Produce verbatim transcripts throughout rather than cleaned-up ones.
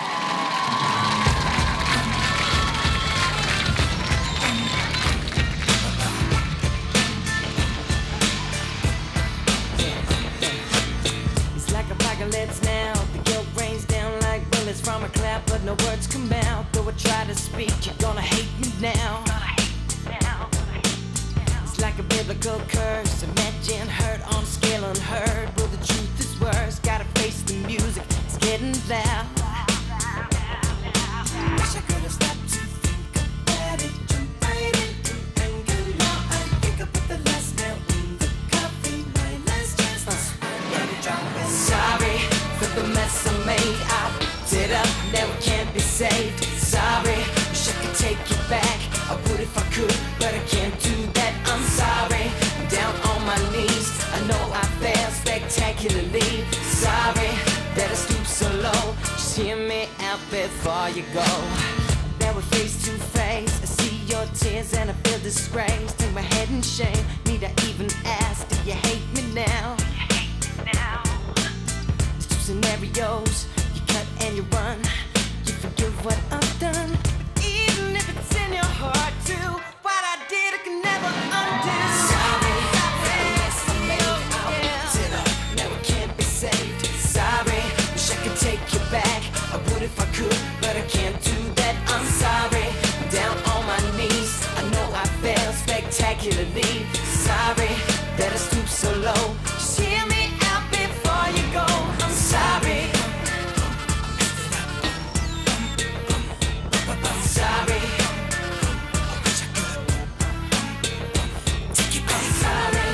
Apocalypse now, the guilt rains down like bullets from a cloud, but no words come out. Though I try to speak, you're gonna hate me now. It's like a biblical curse. Imagine hurt on scale unheard. Well, the truth is worse. Gotta face the music, it's getting loud. Wish I could have stopped to think about it. Jump right into anger now. I think I put the last nail in the coffin. My last chance to let it drop in. Sorry for the mess I made. I did up, now it can't be saved. Sorry, wish I could take it back. I would if I could, but I can't do that. I'm sorry, I'm down on my knees. I know I failed spectacularly. Sorry that I stooped so low. Just hear me out before you go. Now we're face to face. I see your tears and I feel disgrace. Take my head in shame. Need I even ask? Do you hate me now? Do you hate me now? There's two scenarios. You cut and you run. You forgive what I've done. But even if it's in your heart too, what I did I can never undo. Sorry for the mess I made. I did up, now it can't be saved. Sorry, wish I could take you back. I would if I could, but I can't do that. I'm sorry, I'm down on my knees. I know I failed spectacularly. Sorry that I stooped so low. Just hear me out before you go. I'm sorry. I'm sorry. I wish I could take you back. I'm sorry.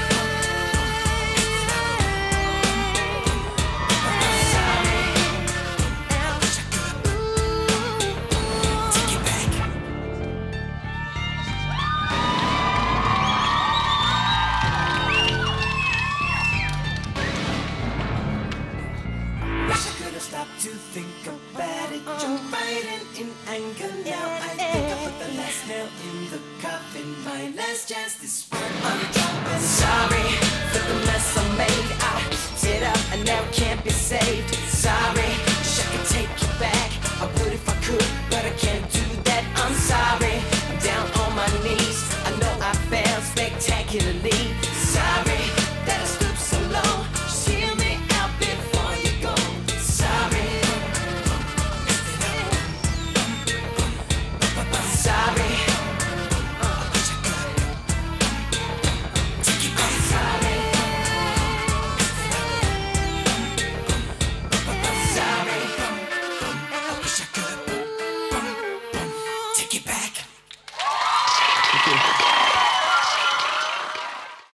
I'm sorry. I wish I could take you back. Wish I could have stopped to think about it. Jump right in in anger now. I think I put the last nail in the coffin. My last chance, this one I'm dropping. Sorry.